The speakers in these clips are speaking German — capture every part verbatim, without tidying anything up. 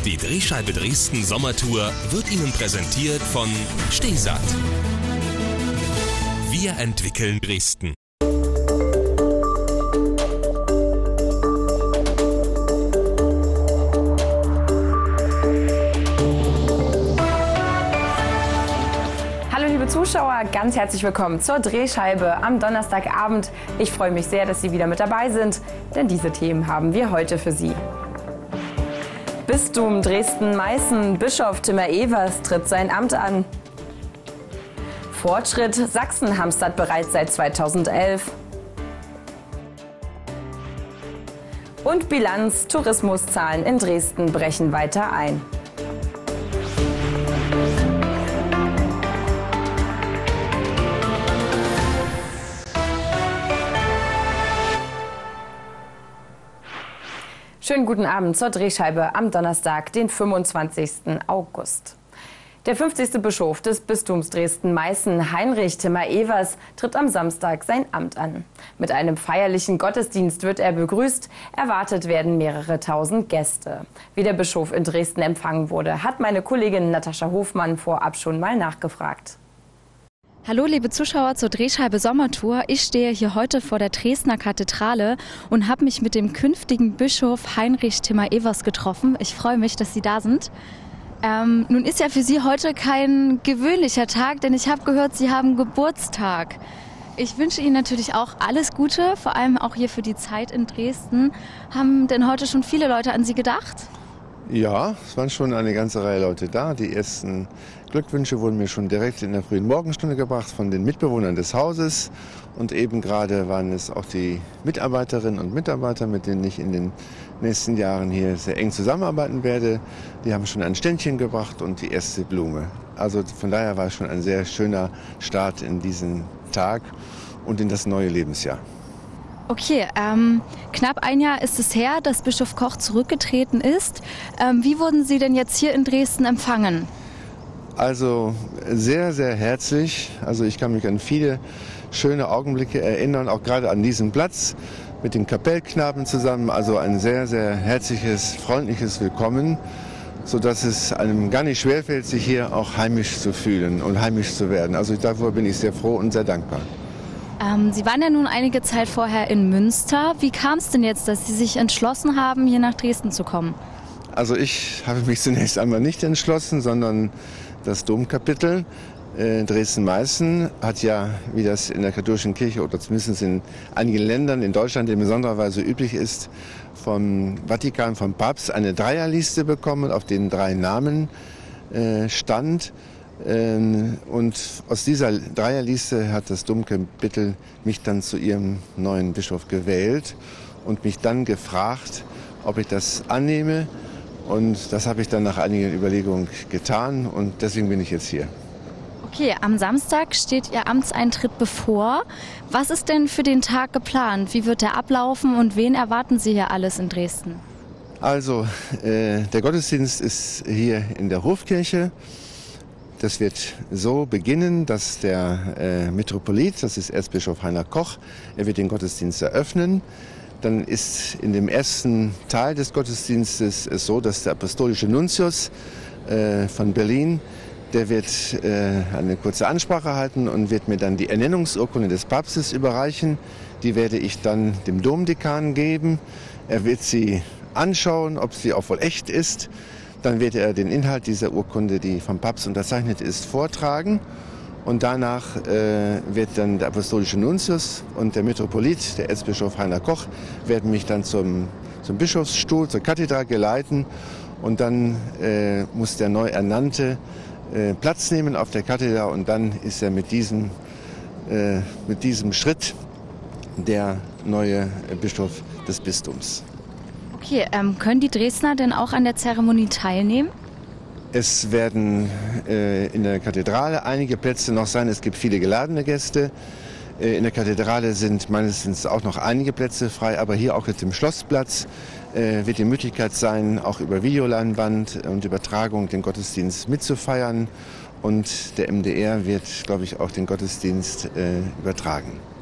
Die Drehscheibe Dresden Sommertour wird Ihnen präsentiert von Stehsatt. Wir entwickeln Dresden. Hallo liebe Zuschauer, ganz herzlich willkommen zur Drehscheibe am Donnerstagabend. Ich freue mich sehr, dass Sie wieder mit dabei sind, denn diese Themen haben wir heute für Sie. Bistum Dresden-Meißen, Bischof Timmer Evers tritt sein Amt an. Fortschritt, Sachsen hamstert bereits seit zweitausendelf. Und Bilanz, Tourismuszahlen in Dresden brechen weiter ein. Schönen guten Abend zur Drehscheibe am Donnerstag, den fünfundzwanzigsten August. Der fünfzigste Bischof des Bistums Dresden-Meißen, Heinrich Timmer Evers, tritt am Samstag sein Amt an. Mit einem feierlichen Gottesdienst wird er begrüßt. Erwartet werden mehrere tausend Gäste. Wie der Bischof in Dresden empfangen wurde, hat meine Kollegin Natascha Hofmann vorab schon mal nachgefragt. Hallo liebe Zuschauer zur Drehscheibe Sommertour. Ich stehe hier heute vor der Dresdner Kathedrale und habe mich mit dem künftigen Bischof Heinrich Timmer Evers getroffen. Ich freue mich, dass Sie da sind. Ähm, nun ist ja für Sie heute kein gewöhnlicher Tag, denn ich habe gehört, Sie haben Geburtstag. Ich wünsche Ihnen natürlich auch alles Gute, vor allem auch hier für die Zeit in Dresden. Haben denn heute schon viele Leute an Sie gedacht? Ja, es waren schon eine ganze Reihe Leute da. Die ersten Glückwünsche wurden mir schon direkt in der frühen Morgenstunde gebracht von den Mitbewohnern des Hauses. Und eben gerade waren es auch die Mitarbeiterinnen und Mitarbeiter, mit denen ich in den nächsten Jahren hier sehr eng zusammenarbeiten werde. Die haben schon ein Ständchen gebracht und die erste Blume. Also von daher war es schon ein sehr schöner Start in diesen Tag und in das neue Lebensjahr. Okay, ähm, knapp ein Jahr ist es her, dass Bischof Koch zurückgetreten ist. Ähm, wie wurden Sie denn jetzt hier in Dresden empfangen? Also sehr, sehr herzlich. Also ich kann mich an viele schöne Augenblicke erinnern, auch gerade an diesem Platz mit den Kapellknaben zusammen. Also ein sehr, sehr herzliches, freundliches Willkommen, sodass es einem gar nicht schwerfällt, sich hier auch heimisch zu fühlen und heimisch zu werden. Also dafür bin ich sehr froh und sehr dankbar. Ähm, Sie waren ja nun einige Zeit vorher in Münster. Wie kam es denn jetzt, dass Sie sich entschlossen haben, hier nach Dresden zu kommen? Also ich habe mich zunächst einmal nicht entschlossen, sondern das Domkapitel äh, Dresden-Meißen hat ja, wie das in der katholischen Kirche oder zumindest in einigen Ländern in Deutschland in besonderer Weise üblich ist, vom Vatikan, vom Papst eine Dreierliste bekommen, auf denen drei Namen äh, stand. Und aus dieser Dreierliste hat das Domkapitel mich dann zu ihrem neuen Bischof gewählt und mich dann gefragt, ob ich das annehme. Und das habe ich dann nach einigen Überlegungen getan und deswegen bin ich jetzt hier. Okay, am Samstag steht Ihr Amtseintritt bevor. Was ist denn für den Tag geplant? Wie wird der ablaufen und wen erwarten Sie hier alles in Dresden? Also, äh, der Gottesdienst ist hier in der Hofkirche. Das wird so beginnen, dass der äh, Metropolit, das ist Erzbischof Heiner Koch, er wird den Gottesdienst eröffnen. Dann ist in dem ersten Teil des Gottesdienstes es so, dass der apostolische Nuntius äh, von Berlin, der wird äh, eine kurze Ansprache halten und wird mir dann die Ernennungsurkunde des Papstes überreichen. Die werde ich dann dem Domdekan geben. Er wird sie anschauen, ob sie auch wohl echt ist. Dann wird er den Inhalt dieser Urkunde, die vom Papst unterzeichnet ist, vortragen. Und danach äh, wird dann der apostolische Nuntius und der Metropolit, der Erzbischof Heiner Koch, werden mich dann zum, zum Bischofsstuhl, zur Kathedrale geleiten. Und dann äh, muss der neu Ernannte äh, Platz nehmen auf der Kathedrale. Und dann ist er mit diesem, äh, mit diesem Schritt der neue Bischof des Bistums. Okay, ähm, können die Dresdner denn auch an der Zeremonie teilnehmen? Es werden äh, in der Kathedrale einige Plätze noch sein. Es gibt viele geladene Gäste. Äh, in der Kathedrale sind meines Wissens auch noch einige Plätze frei. Aber hier auch jetzt im Schlossplatz äh, wird die Möglichkeit sein, auch über Videoleinwand und Übertragung den Gottesdienst mitzufeiern. Und der M D R wird, glaube ich, auch den Gottesdienst äh, übertragen.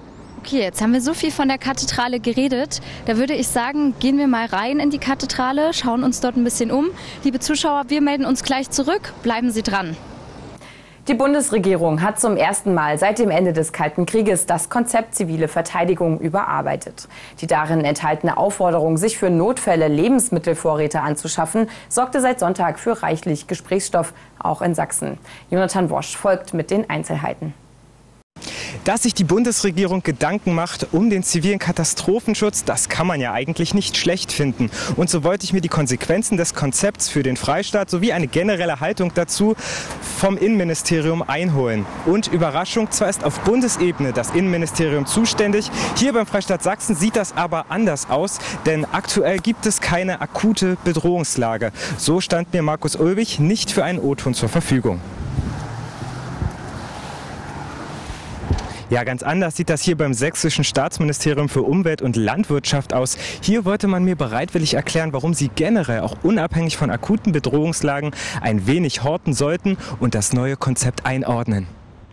Okay, jetzt haben wir so viel von der Kathedrale geredet. Da würde ich sagen, gehen wir mal rein in die Kathedrale, schauen uns dort ein bisschen um. Liebe Zuschauer, wir melden uns gleich zurück. Bleiben Sie dran. Die Bundesregierung hat zum ersten Mal seit dem Ende des Kalten Krieges das Konzept zivile Verteidigung überarbeitet. Die darin enthaltene Aufforderung, sich für Notfälle Lebensmittelvorräte anzuschaffen, sorgte seit Sonntag für reichlich Gesprächsstoff, auch in Sachsen. Jonathan Wosch folgt mit den Einzelheiten. Dass sich die Bundesregierung Gedanken macht um den zivilen Katastrophenschutz, das kann man ja eigentlich nicht schlecht finden. Und so wollte ich mir die Konsequenzen des Konzepts für den Freistaat sowie eine generelle Haltung dazu vom Innenministerium einholen. Und Überraschung, zwar ist auf Bundesebene das Innenministerium zuständig, hier beim Freistaat Sachsen sieht das aber anders aus, denn aktuell gibt es keine akute Bedrohungslage. So stand mir Markus Ulbich nicht für einen O-Ton zur Verfügung. Ja, ganz anders sieht das hier beim Sächsischen Staatsministerium für Umwelt und Landwirtschaft aus. Hier wollte man mir bereitwillig erklären, warum sie generell auch unabhängig von akuten Bedrohungslagen ein wenig horten sollten und das neue Konzept einordnen.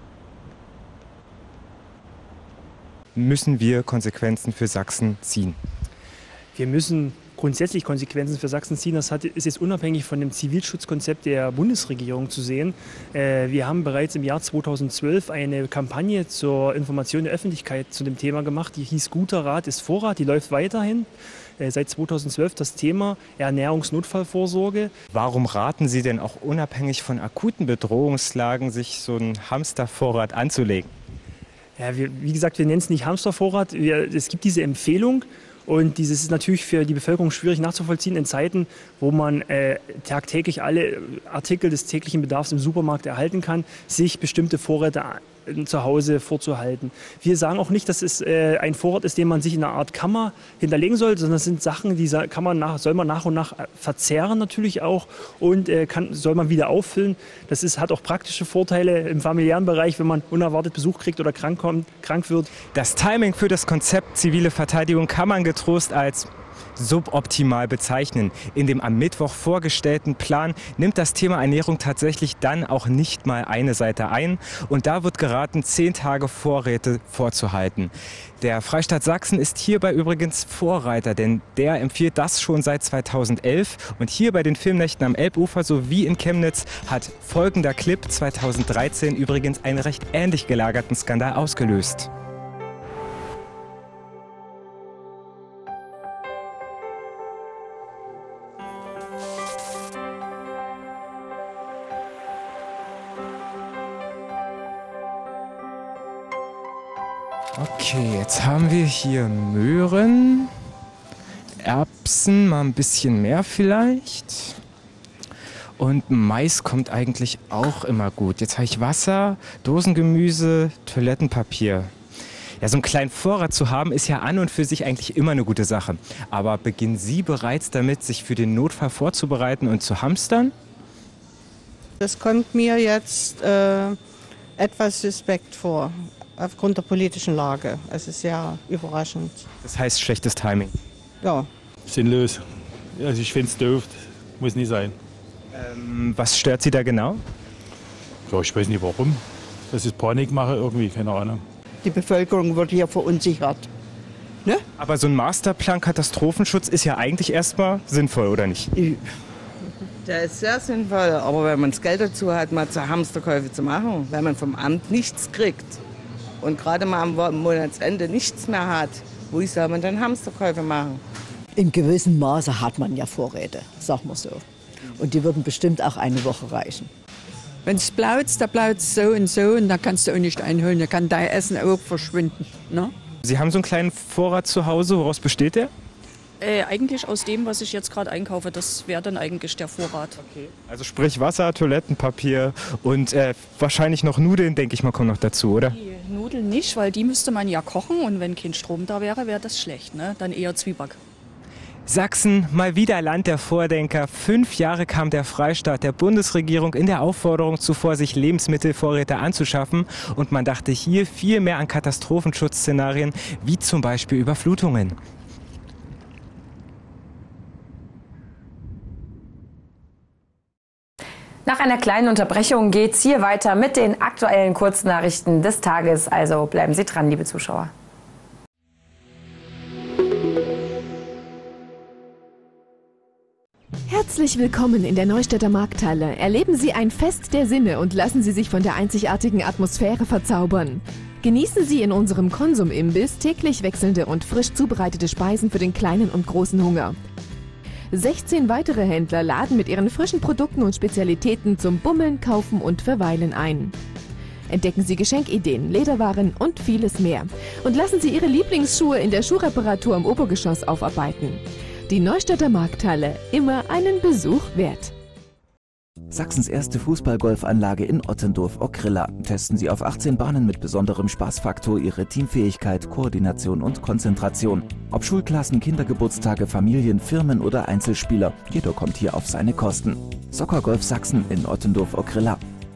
Müssen wir Konsequenzen für Sachsen ziehen? Wir müssen grundsätzlich Konsequenzen für Sachsen ziehen. Das hat, ist jetzt unabhängig von dem Zivilschutzkonzept der Bundesregierung zu sehen. Äh, wir haben bereits im Jahr zweitausendzwölf eine Kampagne zur Information der Öffentlichkeit zu dem Thema gemacht. Die hieß Guter Rat ist Vorrat. Die läuft weiterhin. Äh, seit zweitausendzwölf das Thema Ernährungsnotfallvorsorge. Warum raten Sie denn auch unabhängig von akuten Bedrohungslagen, sich so einen Hamstervorrat anzulegen? Ja, wir, wie gesagt, wir nennen es nicht Hamstervorrat. Wir, es gibt diese Empfehlung. Und dieses ist natürlich für die Bevölkerung schwierig nachzuvollziehen in Zeiten, wo man äh, tagtäglich alle Artikel des täglichen Bedarfs im Supermarkt erhalten kann, sich bestimmte Vorräte zu Hause vorzuhalten. Wir sagen auch nicht, dass es äh, ein Vorrat ist, den man sich in einer Art Kammer hinterlegen soll, sondern das sind Sachen, die kann man nach, soll man nach und nach verzehren natürlich auch und äh, kann, soll man wieder auffüllen. Das ist, hat auch praktische Vorteile im familiären Bereich, wenn man unerwartet Besuch kriegt oder krank, kommt, krank wird. Das Timing für das Konzept zivile Verteidigung kann man getrost als suboptimal bezeichnen. In dem am Mittwoch vorgestellten Plan nimmt das Thema Ernährung tatsächlich dann auch nicht mal eine Seite ein. Und da wird geraten, zehn Tage Vorräte vorzuhalten. Der Freistaat Sachsen ist hierbei übrigens Vorreiter, denn der empfiehlt das schon seit zweitausendelf. Und hier bei den Filmnächten am Elbufer sowie in Chemnitz hat folgender Clip zweitausenddreizehn übrigens einen recht ähnlich gelagerten Skandal ausgelöst. Okay, jetzt haben wir hier Möhren, Erbsen, mal ein bisschen mehr vielleicht. Und Mais kommt eigentlich auch immer gut. Jetzt habe ich Wasser, Dosengemüse, Toilettenpapier. Ja, so einen kleinen Vorrat zu haben, ist ja an und für sich eigentlich immer eine gute Sache. Aber beginnen Sie bereits damit, sich für den Notfall vorzubereiten und zu hamstern? Das kommt mir jetzt äh, etwas suspekt vor. Aufgrund der politischen Lage. Es ist sehr überraschend. Das heißt schlechtes Timing? Ja. Sinnlos. Also ich finde es doof. Muss nicht sein. Ähm, was stört Sie da genau? Ja, ich weiß nicht warum. Das ist Panikmache irgendwie, keine Ahnung. Die Bevölkerung wird hier verunsichert. Ne? Aber so ein Masterplan Katastrophenschutz ist ja eigentlich erstmal sinnvoll, oder nicht? Der ist sehr sinnvoll, aber wenn man das Geld dazu hat, mal zu Hamsterkäufe zu machen, wenn man vom Amt nichts kriegt, und gerade mal am Monatsende nichts mehr hat, wo soll man dann Hamsterkäufe machen? In gewissem Maße hat man ja Vorräte, sagen wir so. Und die würden bestimmt auch eine Woche reichen. Wenn es blaut, da blaut es so und so und da kannst du auch nicht einholen. Da kann dein Essen auch verschwinden. Ne? Sie haben so einen kleinen Vorrat zu Hause. Woraus besteht der? Äh, eigentlich aus dem, was ich jetzt gerade einkaufe. Das wäre dann eigentlich der Vorrat. Okay. Also sprich Wasser, Toilettenpapier und äh, wahrscheinlich noch Nudeln, denke ich mal, kommen noch dazu, oder? Die Nudeln nicht, weil die müsste man ja kochen und wenn kein Strom da wäre, wäre das schlecht. Ne? Dann eher Zwieback. Sachsen, mal wieder Land der Vordenker. Fünf Jahre kam der Freistaat der Bundesregierung in der Aufforderung zuvor, sich Lebensmittelvorräte anzuschaffen. Und man dachte hier viel mehr an Katastrophenschutzszenarien, wie zum Beispiel Überflutungen. Nach einer kleinen Unterbrechung geht's hier weiter mit den aktuellen Kurznachrichten des Tages. Also bleiben Sie dran, liebe Zuschauer. Herzlich willkommen in der Neustädter Markthalle. Erleben Sie ein Fest der Sinne und lassen Sie sich von der einzigartigen Atmosphäre verzaubern. Genießen Sie in unserem Konsum-Imbiss täglich wechselnde und frisch zubereitete Speisen für den kleinen und großen Hunger. sechzehn weitere Händler laden mit ihren frischen Produkten und Spezialitäten zum Bummeln, Kaufen und Verweilen ein. Entdecken Sie Geschenkideen, Lederwaren und vieles mehr. Und lassen Sie Ihre Lieblingsschuhe in der Schuhreparatur im Obergeschoss aufarbeiten. Die Neustädter Markthalle, immer einen Besuch wert. Sachsens erste Fußball-Golfanlage in Ottendorf-Ockrilla. Testen Sie auf achtzehn Bahnen mit besonderem Spaßfaktor Ihre Teamfähigkeit, Koordination und Konzentration. Ob Schulklassen, Kindergeburtstage, Familien, Firmen oder Einzelspieler, jeder kommt hier auf seine Kosten. Soccer Golf Sachsen in Ottendorf-Ockrilla.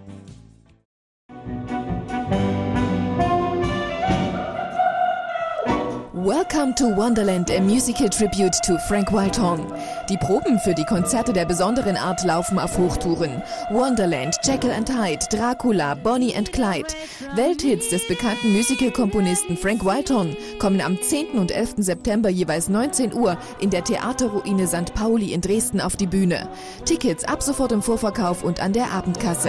Welcome to Wonderland, a musical tribute to Frank Wildhorn. Die Proben für die Konzerte der besonderen Art laufen auf Hochtouren. Wonderland, Jekyll and Hyde, Dracula, Bonnie and Clyde. Welthits des bekannten Musical-Komponisten Frank Wildhorn kommen am zehnten und elften September jeweils neunzehn Uhr in der Theaterruine Sankt Pauli in Dresden auf die Bühne. Tickets ab sofort im Vorverkauf und an der Abendkasse.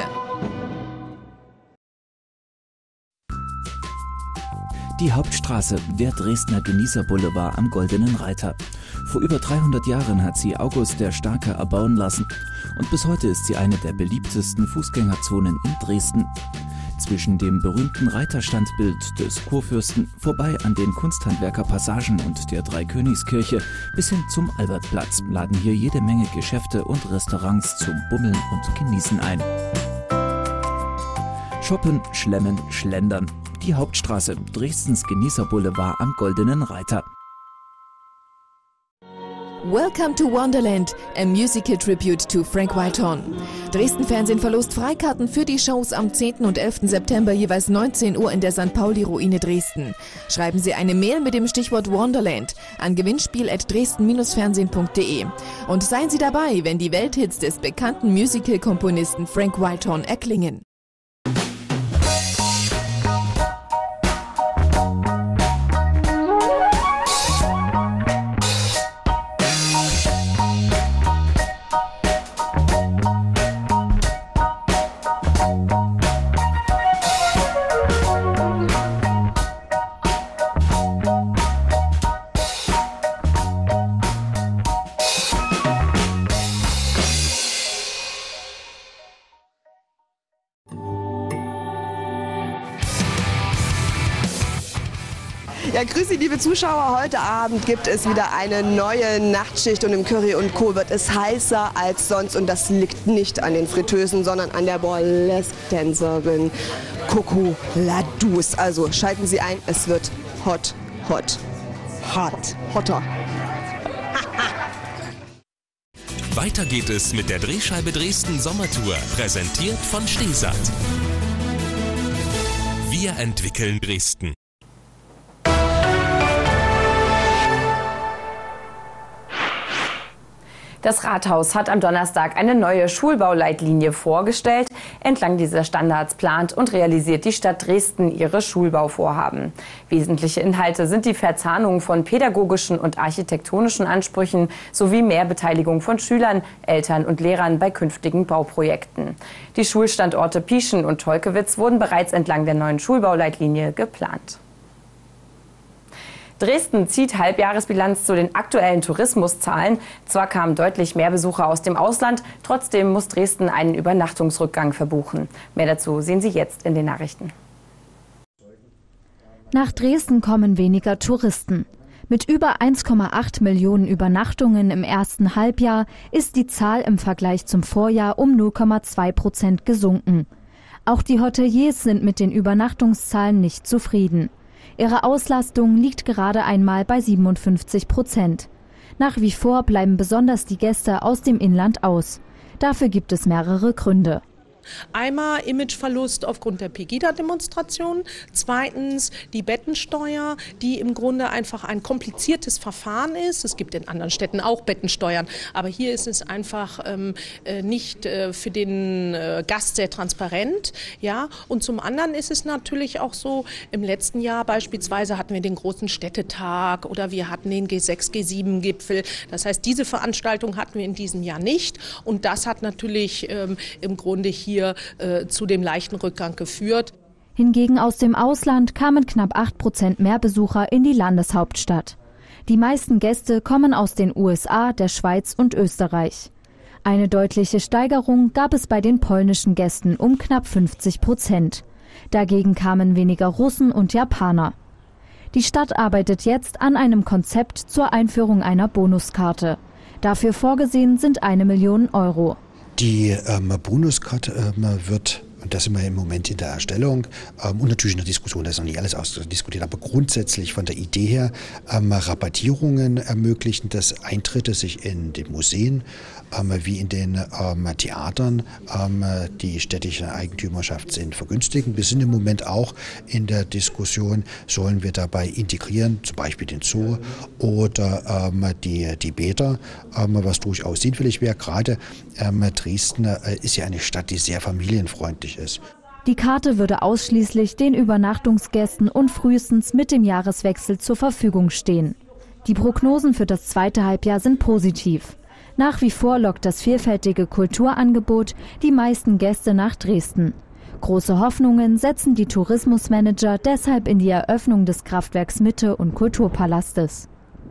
Die Hauptstraße, der Dresdner Genießerboulevard am Goldenen Reiter. Vor über dreihundert Jahren hat sie August der Starke erbauen lassen und bis heute ist sie eine der beliebtesten Fußgängerzonen in Dresden. Zwischen dem berühmten Reiterstandbild des Kurfürsten, vorbei an den Kunsthandwerkerpassagen und der Dreikönigskirche bis hin zum Albertplatz laden hier jede Menge Geschäfte und Restaurants zum Bummeln und Genießen ein. Shoppen, Schlemmen, Schlendern. Die Hauptstraße, Dresdens Genießerboulevard am Goldenen Reiter. Welcome to Wonderland, a musical tribute to Frank Wildhorn. Dresden Fernsehen verlost Freikarten für die Shows am zehnten und elften September jeweils neunzehn Uhr in der Sankt Pauli-Ruine Dresden. Schreiben Sie eine Mail mit dem Stichwort Wonderland an gewinnspiel at dresden Bindestrich fernsehen punkt de und seien Sie dabei, wenn die Welthits des bekannten Musical-Komponisten Frank Wildhorn erklingen. Ja, grüß Sie, liebe Zuschauer. Heute Abend gibt es wieder eine neue Nachtschicht und im Curry und Co. wird es heißer als sonst. Und das liegt nicht an den Fritteusen, sondern an der Burlesque-Tänzerin Coco Ladus. Also schalten Sie ein, es wird hot, hot, hot, hotter. Weiter geht es mit der Drehscheibe Dresden Sommertour, präsentiert von Stesat. Wir entwickeln Dresden. Das Rathaus hat am Donnerstag eine neue Schulbauleitlinie vorgestellt. Entlang dieser Standards plant und realisiert die Stadt Dresden ihre Schulbauvorhaben. Wesentliche Inhalte sind die Verzahnung von pädagogischen und architektonischen Ansprüchen sowie mehr Beteiligung von Schülern, Eltern und Lehrern bei künftigen Bauprojekten. Die Schulstandorte Pieschen und Tolkewitz wurden bereits entlang der neuen Schulbauleitlinie geplant. Dresden zieht Halbjahresbilanz zu den aktuellen Tourismuszahlen. Zwar kamen deutlich mehr Besucher aus dem Ausland, trotzdem muss Dresden einen Übernachtungsrückgang verbuchen. Mehr dazu sehen Sie jetzt in den Nachrichten. Nach Dresden kommen weniger Touristen. Mit über eins Komma acht Millionen Übernachtungen im ersten Halbjahr ist die Zahl im Vergleich zum Vorjahr um null Komma zwei Prozent gesunken. Auch die Hoteliers sind mit den Übernachtungszahlen nicht zufrieden. Ihre Auslastung liegt gerade einmal bei siebenundfünfzig Prozent. Nach wie vor bleiben besonders die Gäste aus dem Inland aus. Dafür gibt es mehrere Gründe. Einmal Imageverlust aufgrund der Pegida-Demonstration. Zweitens die Bettensteuer, die im Grunde einfach ein kompliziertes Verfahren ist. Es gibt in anderen Städten auch Bettensteuern, aber hier ist es einfach ähm, nicht äh, für den äh, Gast sehr transparent. Ja? Und zum anderen ist es natürlich auch so, im letzten Jahr beispielsweise hatten wir den großen Städtetag oder wir hatten den G sechs, G sieben Gipfel. Das heißt, diese Veranstaltung hatten wir in diesem Jahr nicht. Und das hat natürlich ähm, im Grunde hier äh, zu dem leichten Rückgang geführt. Hingegen aus dem Ausland kamen knapp acht Prozent mehr Besucher in die Landeshauptstadt. Die meisten Gäste kommen aus den U S A, der Schweiz und Österreich. Eine deutliche Steigerung gab es bei den polnischen Gästen um knapp fünfzig Prozent. Dagegen kamen weniger Russen und Japaner. Die Stadt arbeitet jetzt an einem Konzept zur Einführung einer Bonuskarte. Dafür vorgesehen sind eine Million Euro. Die ähm, Bonuskarte ähm, wird, und da sind wir im Moment in der Erstellung ähm, und natürlich in der Diskussion, da ist noch nicht alles ausdiskutiert, aber grundsätzlich von der Idee her ähm, Rabattierungen ermöglichen, dass Eintritte sich in den Museen ähm, wie in den ähm, Theatern, ähm, die städtische Eigentümerschaft sind, vergünstigen. Wir sind im Moment auch in der Diskussion, sollen wir dabei integrieren, zum Beispiel den Zoo oder ähm, die, die Bäder, ähm, was durchaus sinnfällig wäre. Gerade ähm, Dresden äh, ist ja eine Stadt, die sehr familienfreundlich ist. Die Karte würde ausschließlich den Übernachtungsgästen und frühestens mit dem Jahreswechsel zur Verfügung stehen. Die Prognosen für das zweite Halbjahr sind positiv. Nach wie vor lockt das vielfältige Kulturangebot die meisten Gäste nach Dresden. Große Hoffnungen setzen die Tourismusmanager deshalb in die Eröffnung des Kraftwerks Mitte und Kulturpalastes.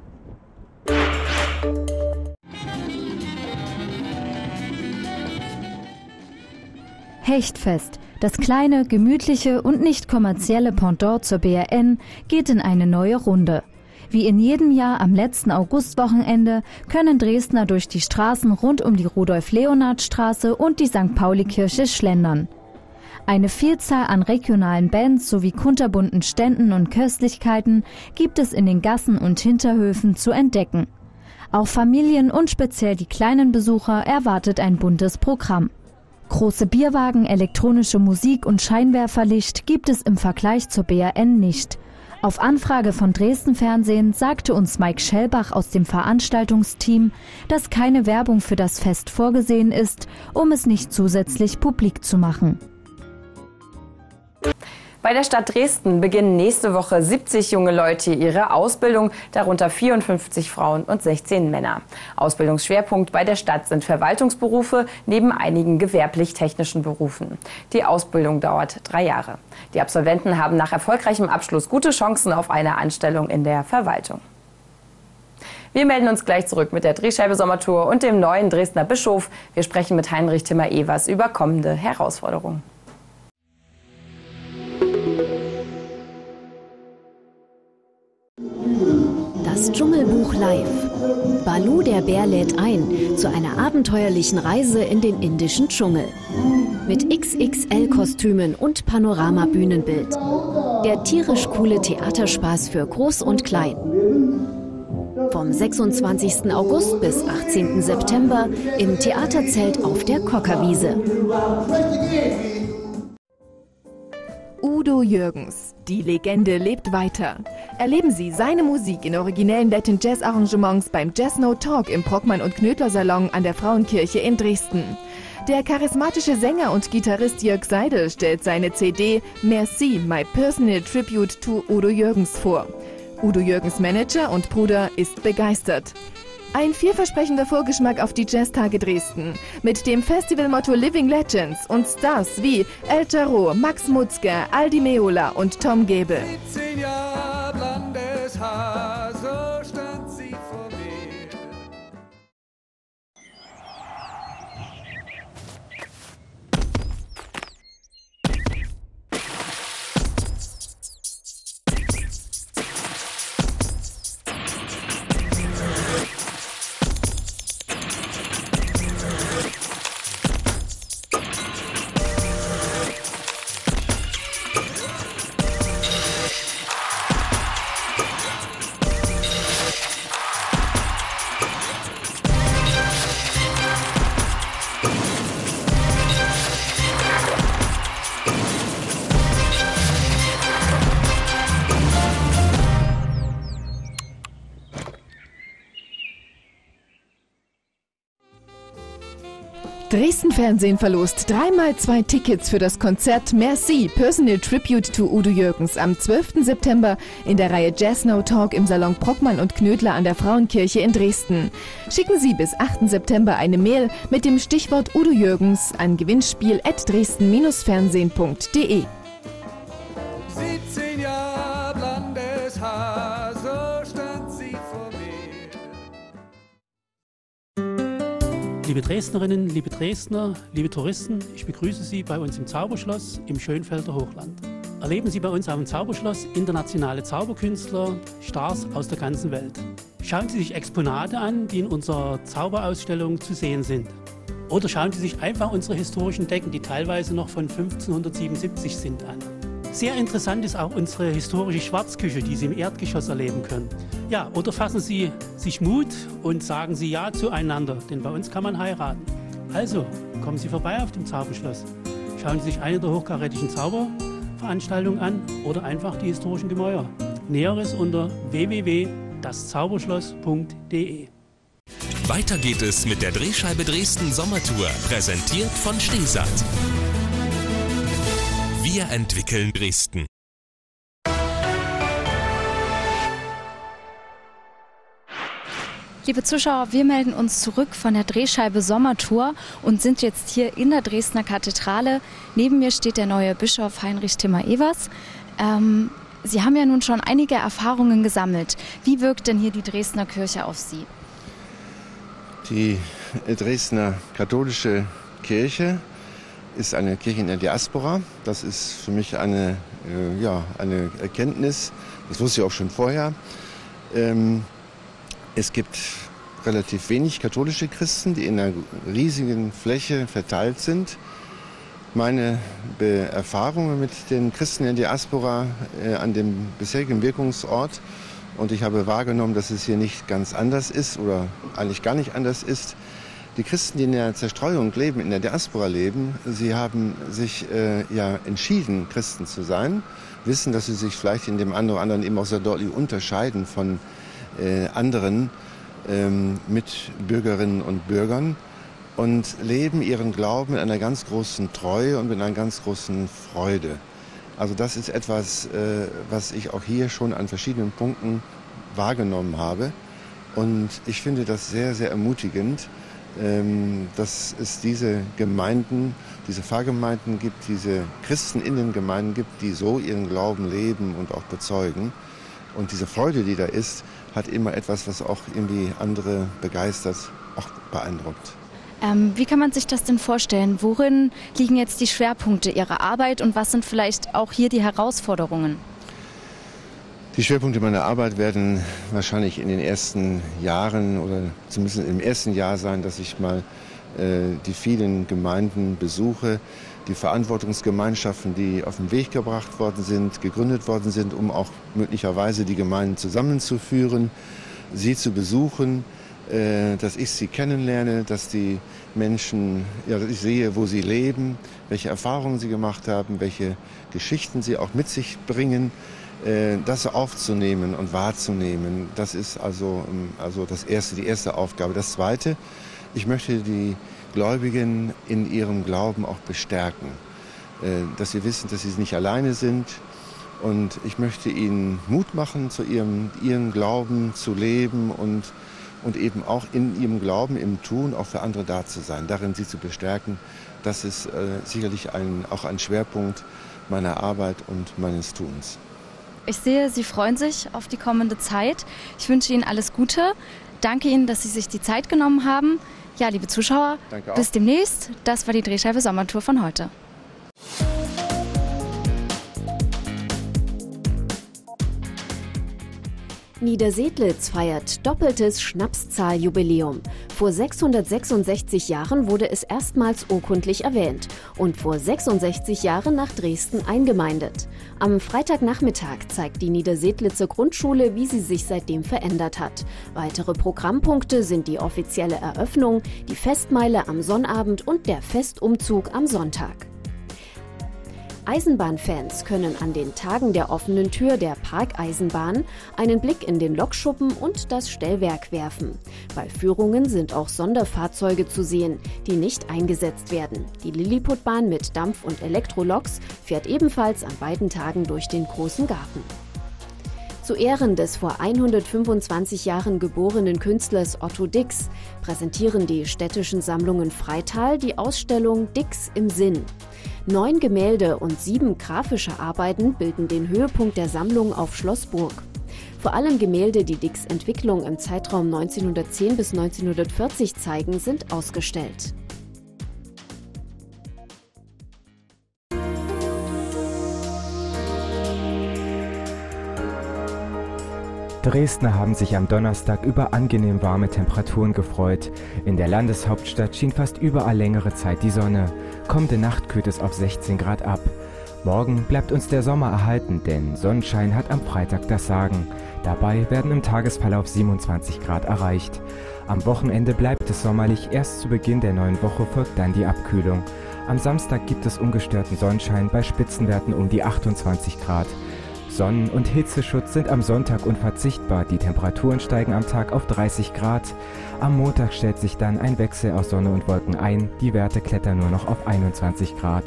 Hechtfest, das kleine, gemütliche und nicht kommerzielle Pendant zur B R N, geht in eine neue Runde. Wie in jedem Jahr am letzten Augustwochenende können Dresdner durch die Straßen rund um die Rudolf-Leonhard-Straße und die Sankt Pauli-Kirche schlendern. Eine Vielzahl an regionalen Bands sowie kunterbunten Ständen und Köstlichkeiten gibt es in den Gassen und Hinterhöfen zu entdecken. Auch Familien und speziell die kleinen Besucher erwartet ein buntes Programm. Große Bierwagen, elektronische Musik und Scheinwerferlicht gibt es im Vergleich zur B R N nicht. Auf Anfrage von Dresden Fernsehen sagte uns Mike Schellbach aus dem Veranstaltungsteam, dass keine Werbung für das Fest vorgesehen ist, um es nicht zusätzlich publik zu machen. Bei der Stadt Dresden beginnen nächste Woche siebzig junge Leute ihre Ausbildung, darunter vierundfünfzig Frauen und sechzehn Männer. Ausbildungsschwerpunkt bei der Stadt sind Verwaltungsberufe neben einigen gewerblich-technischen Berufen. Die Ausbildung dauert drei Jahre. Die Absolventen haben nach erfolgreichem Abschluss gute Chancen auf eine Anstellung in der Verwaltung. Wir melden uns gleich zurück mit der Drehscheibe Sommertour und dem neuen Dresdner Bischof. Wir sprechen mit Heinrich Timmer-Evers über kommende Herausforderungen. Das Dschungelbuch live. Balu der Bär lädt ein zu einer abenteuerlichen Reise in den indischen Dschungel. Mit X X L-Kostümen und Panorama-Bühnenbild. Der tierisch coole Theaterspaß für Groß und Klein. Vom sechsundzwanzigsten August bis achtzehnten September im Theaterzelt auf der Kockerwiese. Udo Jürgens. Die Legende lebt weiter. Erleben Sie seine Musik in originellen Latin Jazz Arrangements beim Jazz No Talk im Brockmann und Knödler Salon an der Frauenkirche in Dresden. Der charismatische Sänger und Gitarrist Jörg Seidel stellt seine C D Merci, My Personal Tribute to Udo Jürgens vor. Udo Jürgens Manager und Bruder ist begeistert. Ein vielversprechender Vorgeschmack auf die Jazztage Dresden mit dem Festivalmotto Living Legends und Stars wie El Jarreau, Max Mutzke, Aldi Meola und Tom Gebel. Zehn Jahre blondes Haar, so stand sie vor mir. Dresden Fernsehen verlost dreimal zwei Tickets für das Konzert Merci, Personal Tribute to Udo Jürgens am zwölften September in der Reihe Jazz No Talk im Salon Brockmann und Knödler an der Frauenkirche in Dresden. Schicken Sie bis achten September eine Mail mit dem Stichwort Udo Jürgens an gewinnspiel at dresden fernsehen punkt de. siebzehn Jahre blondes Haar, so stand sie vor mir. Liebe Dresdnerinnen, liebe Dresdner, liebe Touristen, ich begrüße Sie bei uns im Zauberschloss im Schönfelder Hochland. Erleben Sie bei uns auf dem Zauberschloss internationale Zauberkünstler, Stars aus der ganzen Welt. Schauen Sie sich Exponate an, die in unserer Zauberausstellung zu sehen sind. Oder schauen Sie sich einfach unsere historischen Decken, die teilweise noch von fünfzehnhundertsiebenundsiebzig sind, an. Sehr interessant ist auch unsere historische Schwarzküche, die Sie im Erdgeschoss erleben können. Ja, oder fassen Sie sich Mut und sagen Sie Ja zueinander, denn bei uns kann man heiraten. Also, kommen Sie vorbei auf dem Zauberschloss. Schauen Sie sich eine der hochkarätigen Zauberveranstaltungen an oder einfach die historischen Gemäuer. Näheres unter w w w punkt das zauberschloss punkt de. Weiter geht es mit der Drehscheibe Dresden Sommertour, präsentiert von Stehsatt. Wir entwickeln Dresden. Liebe Zuschauer, wir melden uns zurück von der Drehscheibe Sommertour und sind jetzt hier in der Dresdner Kathedrale. Neben mir steht der neue Bischof Heinrich Timmer-Evers. Ähm, Sie haben ja nun schon einige Erfahrungen gesammelt. Wie wirkt denn hier die Dresdner Kirche auf Sie? Die Dresdner katholische Kirche ist eine Kirche in der Diaspora. Das ist für mich eine, äh, ja, eine Erkenntnis. Das wusste ich auch schon vorher. Ähm, es gibt relativ wenig katholische Christen, die in einer riesigen Fläche verteilt sind. Meine Be- Erfahrungen mit den Christen in der Diaspora äh, an dem bisherigen Wirkungsort, und ich habe wahrgenommen, dass es hier nicht ganz anders ist oder eigentlich gar nicht anders ist. Die Christen, die in der Zerstreuung leben, in der Diaspora leben, sie haben sich äh, ja entschieden, Christen zu sein, wissen, dass sie sich vielleicht in dem einen oder anderen eben auch sehr deutlich unterscheiden von äh, anderen ähm, Mitbürgerinnen und Bürgern und leben ihren Glauben mit einer ganz großen Treue und mit einer ganz großen Freude. Also das ist etwas, äh, was ich auch hier schon an verschiedenen Punkten wahrgenommen habe. Und ich finde das sehr, sehr ermutigend, dass es diese Gemeinden, diese Pfarrgemeinden gibt, diese Christen in den Gemeinden gibt, die so ihren Glauben leben und auch bezeugen. Und diese Freude, die da ist, hat immer etwas, was auch irgendwie andere begeistert, auch beeindruckt. Ähm, wie kann man sich das denn vorstellen? Worin liegen jetzt die Schwerpunkte Ihrer Arbeit und was sind vielleicht auch hier die Herausforderungen? Die Schwerpunkte meiner Arbeit werden wahrscheinlich in den ersten Jahren oder zumindest im ersten Jahr sein, dass ich mal äh, die vielen Gemeinden besuche, die Verantwortungsgemeinschaften, die auf den Weg gebracht worden sind, gegründet worden sind, um auch möglicherweise die Gemeinden zusammenzuführen, sie zu besuchen, äh, dass ich sie kennenlerne, dass die Menschen, ja, dass ich sehe, wo sie leben, welche Erfahrungen sie gemacht haben, welche Geschichten sie auch mit sich bringen. Das aufzunehmen und wahrzunehmen, das ist also, also das erste, die erste Aufgabe. Das zweite, ich möchte die Gläubigen in ihrem Glauben auch bestärken, dass sie wissen, dass sie nicht alleine sind, und ich möchte ihnen Mut machen, zu ihrem, ihren Glauben zu leben und, und eben auch in ihrem Glauben, im Tun auch für andere da zu sein, darin sie zu bestärken. Das ist äh, sicherlich ein, auch ein Schwerpunkt meiner Arbeit und meines Tuns. Ich sehe, Sie freuen sich auf die kommende Zeit. Ich wünsche Ihnen alles Gute. Danke Ihnen, dass Sie sich die Zeit genommen haben. Ja, liebe Zuschauer, bis demnächst. Das war die Drehscheibe Sommertour von heute. Niedersedlitz feiert doppeltes Schnapszahljubiläum. Vor sechshundertsechsundsechzig Jahren wurde es erstmals urkundlich erwähnt und vor sechsundsechzig Jahren nach Dresden eingemeindet. Am Freitagnachmittag zeigt die Niedersedlitzer Grundschule, wie sie sich seitdem verändert hat. Weitere Programmpunkte sind die offizielle Eröffnung, die Festmeile am Sonnabend und der Festumzug am Sonntag. Eisenbahnfans können an den Tagen der offenen Tür der Parkeisenbahn einen Blick in den Lokschuppen und das Stellwerk werfen. Bei Führungen sind auch Sonderfahrzeuge zu sehen, die nicht eingesetzt werden. Die Lilliputbahn mit Dampf- und Elektroloks fährt ebenfalls an beiden Tagen durch den großen Garten. Zu Ehren des vor hundertfünfundzwanzig Jahren geborenen Künstlers Otto Dix präsentieren die städtischen Sammlungen Freital die Ausstellung Dix im Sinn. Neun Gemälde und sieben grafische Arbeiten bilden den Höhepunkt der Sammlung auf Schlossburg. Vor allem Gemälde, die Dix' Entwicklung im Zeitraum neunzehnhundertzehn bis neunzehnhundertvierzig zeigen, sind ausgestellt. Dresdner haben sich am Donnerstag über angenehm warme Temperaturen gefreut. In der Landeshauptstadt schien fast überall längere Zeit die Sonne. Kommende Nacht kühlt es auf sechzehn Grad ab. Morgen bleibt uns der Sommer erhalten, denn Sonnenschein hat am Freitag das Sagen. Dabei werden im Tagesverlauf siebenundzwanzig Grad erreicht. Am Wochenende bleibt es sommerlich, erst zu Beginn der neuen Woche folgt dann die Abkühlung. Am Samstag gibt es ungestörten Sonnenschein bei Spitzenwerten um die achtundzwanzig Grad. Sonnen- und Hitzeschutz sind am Sonntag unverzichtbar. Die Temperaturen steigen am Tag auf dreißig Grad. Am Montag stellt sich dann ein Wechsel aus Sonne und Wolken ein. Die Werte klettern nur noch auf einundzwanzig Grad.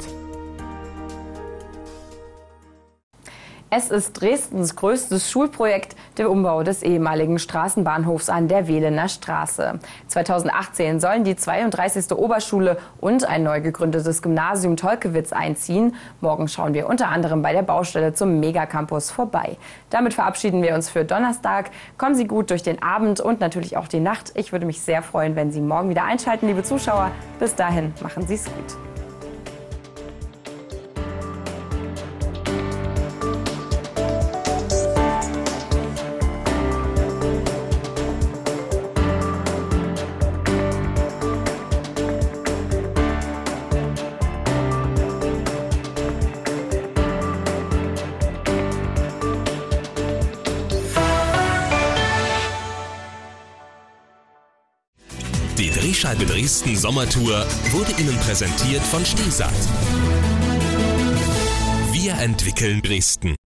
Es ist Dresdens größtes Schulprojekt, der Umbau des ehemaligen Straßenbahnhofs an der Wehlener Straße. zweitausendachtzehn sollen die zweiunddreißigste Oberschule und ein neu gegründetes Gymnasium Tolkewitz einziehen. Morgen schauen wir unter anderem bei der Baustelle zum Megacampus vorbei. Damit verabschieden wir uns für Donnerstag. Kommen Sie gut durch den Abend und natürlich auch die Nacht. Ich würde mich sehr freuen, wenn Sie morgen wieder einschalten, liebe Zuschauer. Bis dahin, machen Sie es gut. Die Drehscheibe Dresden Sommertour wurde Ihnen präsentiert von Stesat. Wir entwickeln Dresden.